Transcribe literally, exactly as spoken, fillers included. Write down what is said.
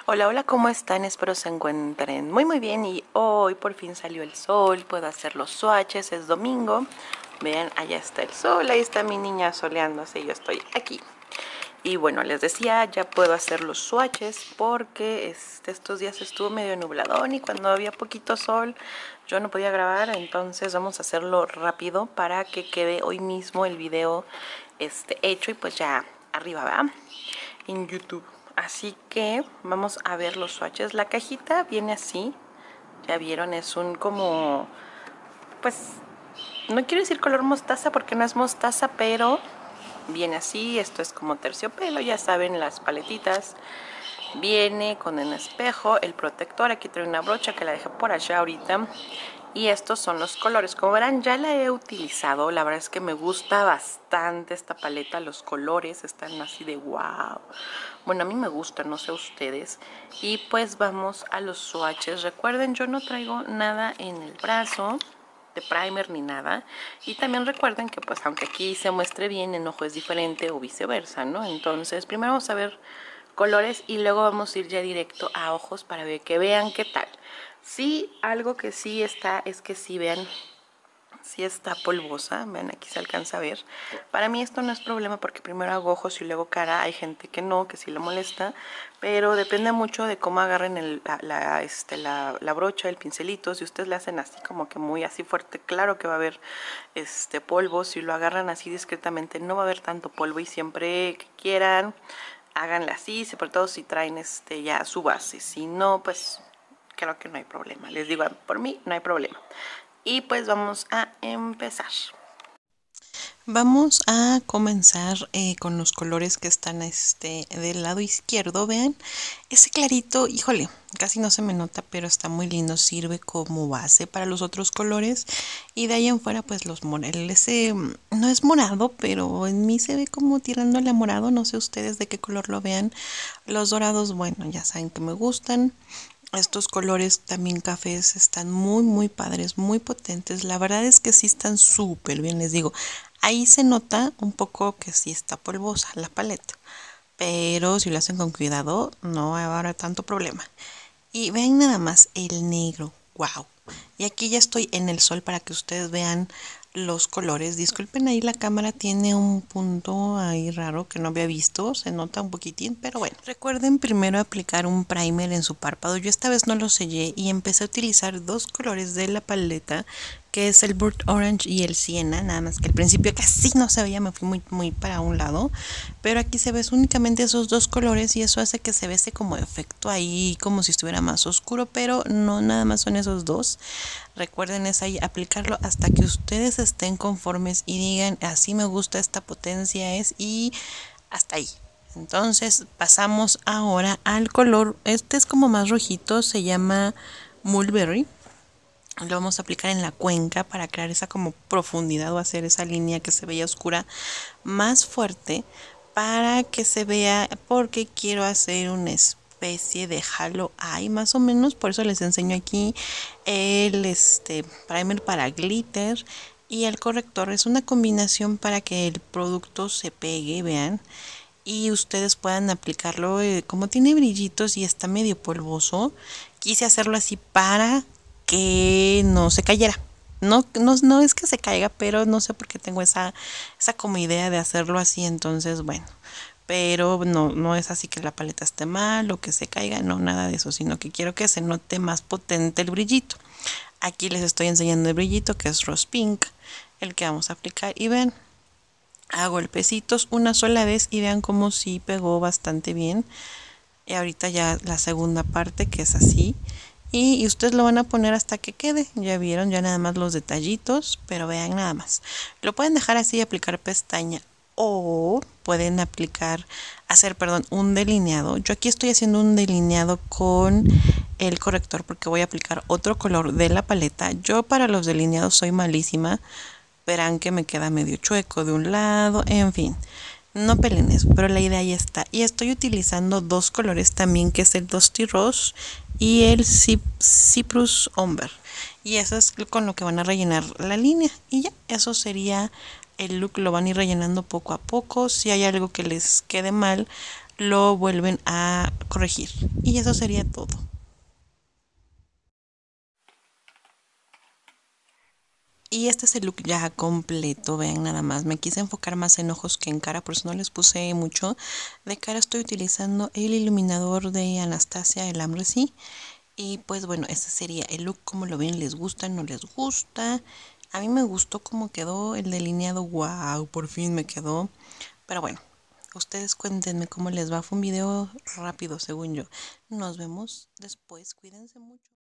Hola, hola, ¿cómo están? Espero se encuentren muy muy bien y hoy por fin salió el sol, puedo hacer los swatches, es domingo. Vean, allá está el sol, ahí está mi niña soleándose y yo estoy aquí. Y bueno, les decía, ya puedo hacer los swatches porque este, estos días estuvo medio nubladón y cuando había poquito sol yo no podía grabar, entonces vamos a hacerlo rápido para que quede hoy mismo el video este, hecho y pues ya arriba, ¿verdad? En YouTube. Así que vamos a ver los swatches. La cajita viene así, ya vieron, es un como, pues, no quiero decir color mostaza porque no es mostaza, pero viene así. Esto es como terciopelo, ya saben, las paletitas. Viene con un espejo, el protector, aquí trae una brocha que la dejé por allá ahorita. Y estos son los colores. Como verán, ya la he utilizado. La verdad es que me gusta bastante esta paleta. Los colores están así de wow. Bueno, a mí me gusta, no sé ustedes. Y pues vamos a los swatches. Recuerden, yo no traigo nada en el brazo de primer ni nada. Y también recuerden que pues aunque aquí se muestre bien, en ojo es diferente o viceversa, ¿no? Entonces primero vamos a ver colores y luego vamos a ir ya directo a ojos para ver que vean qué tal. Sí, algo que sí está es que sí vean, sí está polvosa, vean, aquí se alcanza a ver. Para mí esto no es problema porque primero hago ojos y luego cara. Hay gente que no, que sí le molesta, pero depende mucho de cómo agarren el, la, la, este, la, la brocha, el pincelito. Si ustedes le hacen así como que muy así fuerte, claro que va a haber este polvo. Si lo agarran así discretamente no va a haber tanto polvo, y siempre que quieran háganla así, sobre todo si traen este ya su base. Si no, pues creo que no hay problema. Les digo, por mí no hay problema. Y pues vamos a empezar. Vamos a comenzar eh, con los colores que están este, del lado izquierdo. Vean, ese clarito, híjole, casi no se me nota, pero está muy lindo. Sirve como base para los otros colores. Y de ahí en fuera, pues los morados. Ese no es morado, pero en mí se ve como tirándole a morado. No sé ustedes de qué color lo vean. Los dorados, bueno, ya saben que me gustan. Estos colores también cafés están muy muy padres, muy potentes. La verdad es que sí están súper bien, les digo. Ahí se nota un poco que sí está polvosa la paleta, pero si lo hacen con cuidado no va a haber tanto problema. Y vean nada más el negro, wow. Y aquí ya estoy en el sol para que ustedes vean los colores. Disculpen, ahí la cámara tiene un punto ahí raro que no había visto, se nota un poquitín, pero bueno. Recuerden primero aplicar un primer en su párpado. Yo esta vez no lo sellé y empecé a utilizar dos colores de la paleta, que es el Burnt Orange y el Siena, nada más que al principio casi no se veía, me fui muy, muy para un lado, pero aquí se ve únicamente esos dos colores y eso hace que se ve ese como efecto ahí, como si estuviera más oscuro, pero no, nada más son esos dos. Recuerden es ahí aplicarlo hasta que ustedes estén conformes y digan, así me gusta, esta potencia es, y hasta ahí. Entonces pasamos ahora al color, este es como más rojito, se llama Mulberry. Lo vamos a aplicar en la cuenca para crear esa como profundidad o hacer esa línea que se veía oscura más fuerte para que se vea, porque quiero hacer una especie de halo eye más o menos. Por eso les enseño aquí el este primer para glitter y el corrector. Es una combinación para que el producto se pegue, vean, y ustedes puedan aplicarlo. Eh, como tiene brillitos y está medio polvoso, quise hacerlo así para que no se cayera. No, no, no es que se caiga, pero no sé por qué tengo esa, esa como idea de hacerlo así. Entonces, bueno, pero no, no es así que la paleta esté mal o que se caiga, no, nada de eso, sino que quiero que se note más potente el brillito. Aquí les estoy enseñando el brillito, que es Rose Pink, el que vamos a aplicar, y ven, a golpecitos una sola vez y vean como sí pegó bastante bien. Y ahorita ya la segunda parte, que es así, y, y ustedes lo van a poner hasta que quede. Ya vieron, ya nada más los detallitos, pero vean nada más. Lo pueden dejar así y aplicar pestaña, o pueden aplicar, hacer, perdón, un delineado. Yo aquí estoy haciendo un delineado con el corrector porque voy a aplicar otro color de la paleta. Yo para los delineados soy malísima. Verán que me queda medio chueco de un lado, en fin. No peleen eso, pero la idea ya está. Y estoy utilizando dos colores también, que es el Dusty Rose y el Cyprus Umber. Y eso es con lo que van a rellenar la línea. Y ya, eso sería el look. Lo van a ir rellenando poco a poco. Si hay algo que les quede mal, lo vuelven a corregir. Y eso sería todo. Y este es el look ya completo, vean nada más. Me quise enfocar más en ojos que en cara, por eso no les puse mucho. De cara estoy utilizando el iluminador de Anastasia, el Amresty. Y pues bueno, ese sería el look, como lo ven, les gusta, no les gusta. A mí me gustó cómo quedó el delineado, wow, por fin me quedó. Pero bueno, ustedes cuéntenme cómo les va, fue un video rápido según yo. Nos vemos después, cuídense mucho.